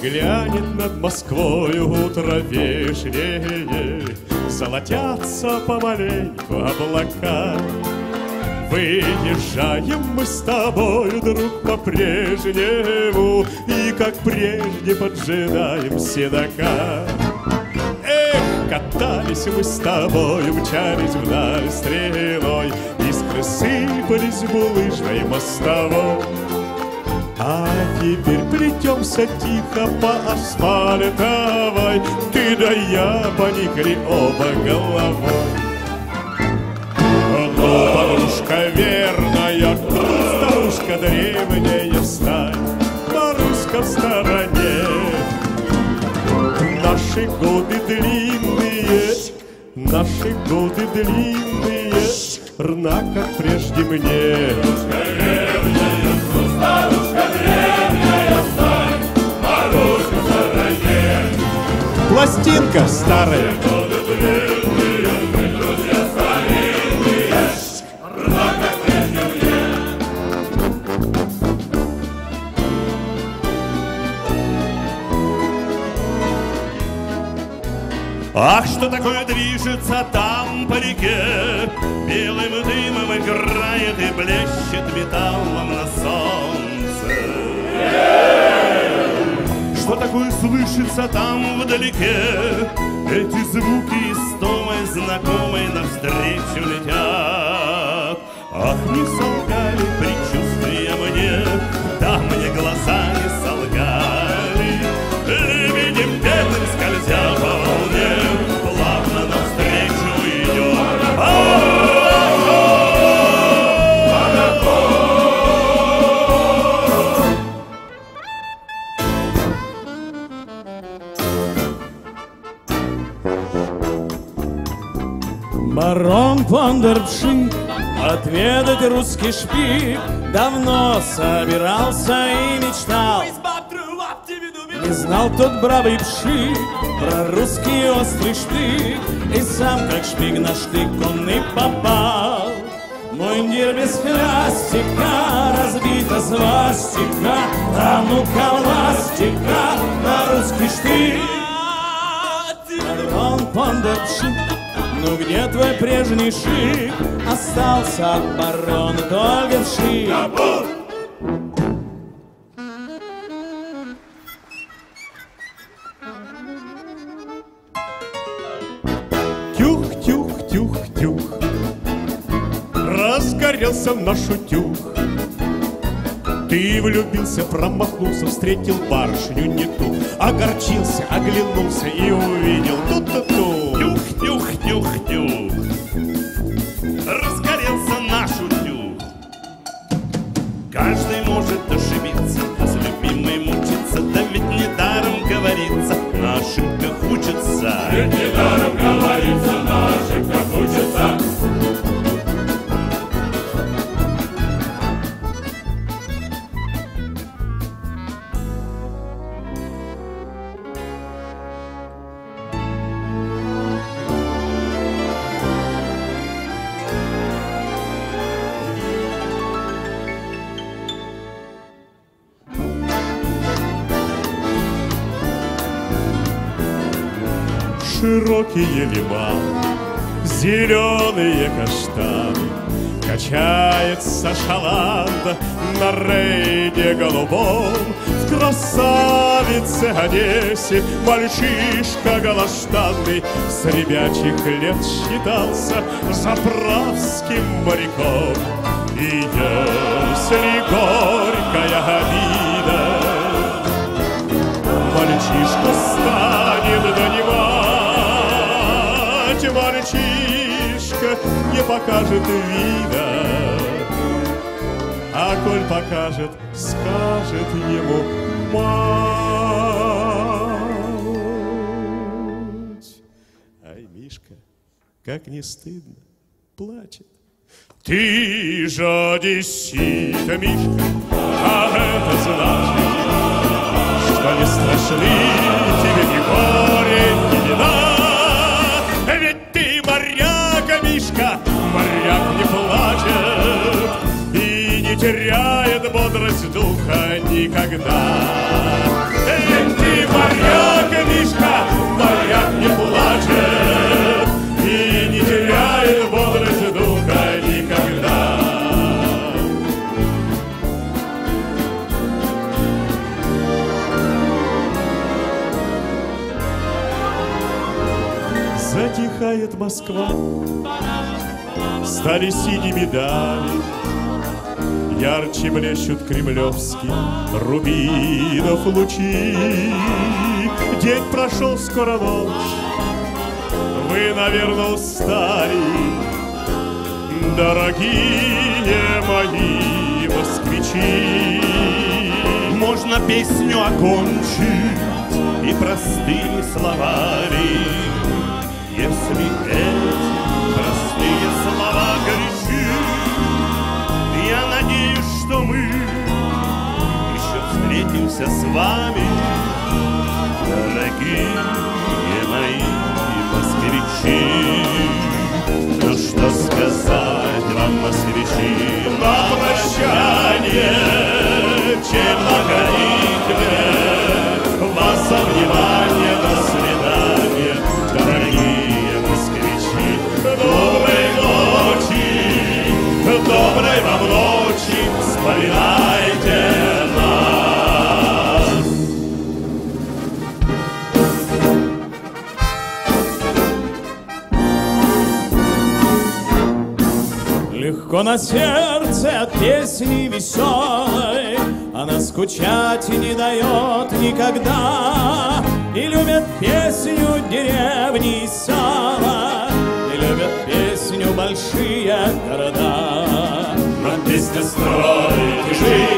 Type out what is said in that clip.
глянет над Москвою утро вешнее, золотятся помаленьку облака. Выезжаем мы с тобою, друг, по-прежнему, и, как прежде, поджидаем седока. Эх, катались мы с тобою, мчались вдаль стрелой, искры сыпались булыжной мостовой. А теперь плетемся тихо по асфальтовой, ты да я поникли оба головой. Ну, подружка верная, старушка древняя, встань, Маруська, в стороне. Наши годы длинные, наши годы длинные, рна, как прежде мне. Старушка древняя, старушка древняя, встань, Маруська, в стороне. Пластинка старая. Ах, что такое движется там по реке, белым дымом играет и блещет металлом на солнце. Что такое слышится там вдалеке, эти звуки истомой знакомой навстречу летят. Ах, не солгали предчувствия мне, да мне глаза не солгали, лебедем бедным скользя по волне, плавно навстречу идет. Барон фон дер Пшик, отведать русский шпик, давно собирался и мечтал. Не знал тот бравый Пшик про русский острый штык, и сам как шпик на штык он и попал. Мундир без хлястика, разбита свастика, а ну-ка ластика на русский штык. Барон фон дер Пшик, ну где твой прежний шик? Остался от барона только вшик. Тюх-тюх-тюх-тюх, разгорелся наш утюг. Ты влюбился, промахнулся, встретил барышню не ту, огорчился, оглянулся и увидел ту-ту-ту. Тюх-тюх-тюх-тюх, разгорелся наш утюг. Каждый может ошибиться, а с любимой мучиться, да ведь недаром говорится, на ошибках учатся. Ведь недаром говорится, на ошибках учатся. Широкие лиманы, зеленые каштаны, качается шаланда на рейде голубом. В красавице Одессе мальчишка голоштанный с ребячих лет считался заправским моряком. И если горькая обида мальчишку станет донимать, мальчишка не покажет вида, а коль покажет, скажет ему мать. Ай, Мишка, как не стыдно, плачет. Ты же одессит, Мишка, а это значит, что не страшны тебе ни горе, ни беда. Ведь ты моряк, Мишка, моряк не плачет и не теряет бодрость духа никогда. Ведь ты сияет Москва, стали синими дали, ярче блещут кремлевские рубинов лучи. День прошел, скоро ночь, вы, наверное, устали, дорогие мои москвичи. Можно песню окончить и простыми словами, если эти простые слова горячи. Я надеюсь, что мы еще встретимся с вами, дорогие мои москвичи. Ну что сказать вам, москвичи, на прощание, чем на молитве вас за внимание. До свидания, дорогие москвичи. Доброй ночи, доброй вам ночи, вспоминайте нас. Легко на сердце от песни веселой, она скучать не дает никогда. И любят песню деревни и села, и любят песню большие города. Нам песня строит и жить.